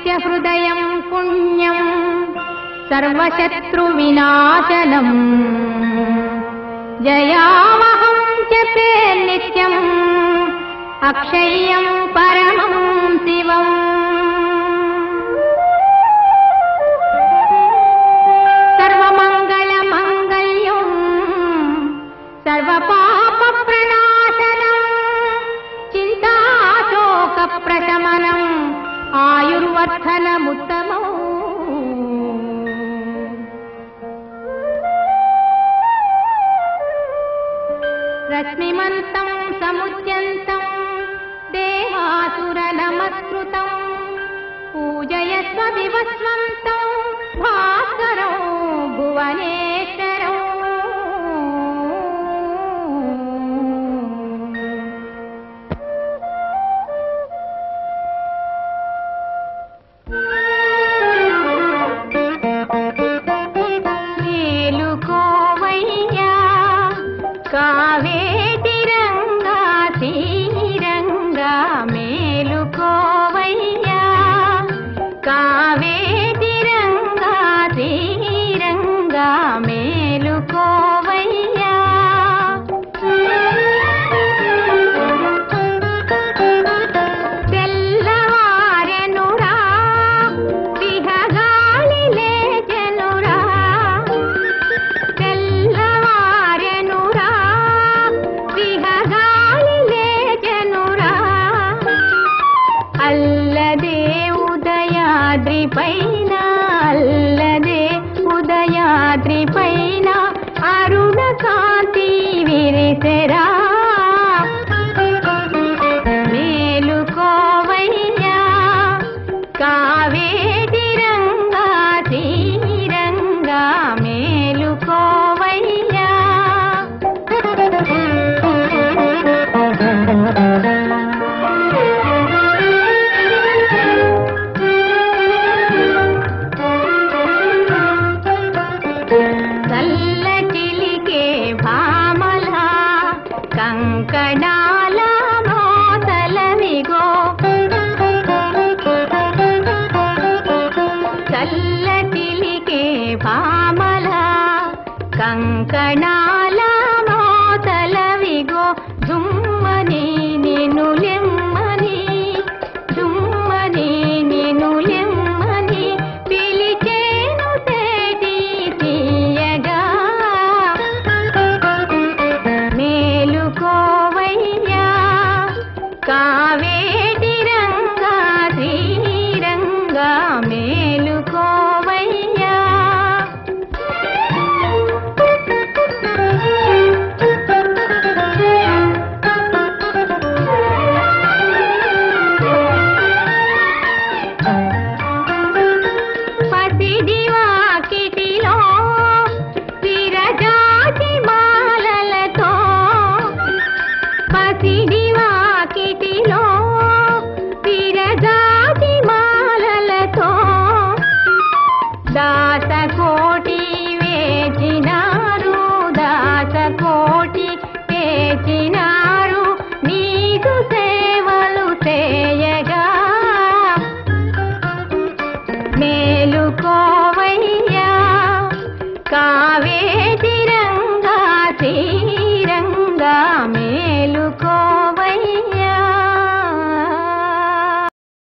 हृदयं पुण्यं सर्वशत्रुविनाशनम् जयावहं जपे नित्यम् अक्षय्यं परमं शिवम् सर्वमङ्गलमङ्गल्यं सर्वपापप्रणाशनम् चिन्ताशोकप्रशमनम् आयुर्वर्धनमुत्तमम् रश्मिमन्तं समुद्यन्तं देवासुरनमस्कृतं पूजयस्व विवस्वन्तं भास्करौ भुवनेश्वरौ कावेटिरंगा श्रीरंगा मेलुकोवैया कावेटिरंगा श्रीरंगा मेलुकोवैया తెల్లవారెనురా విహగాలి లేచెనురా తెల్లవారెనురా విహగాలి లేచెనురా అల్లదే ఉదయాద్రి పైన అల్లదే ఉదయాద్రి పైన అరుణ కాంతి విరిసెరా మేలుకోవయ్యా కావేటిరంగా శ్రీరంగా మేలుకోవయ్యా చల్లటిలికే భామలా కంకణాల మోతలవిగో చల్లటిలికే భామలా కంకణాల మోతలవిగో జుమ్మని నిన్ను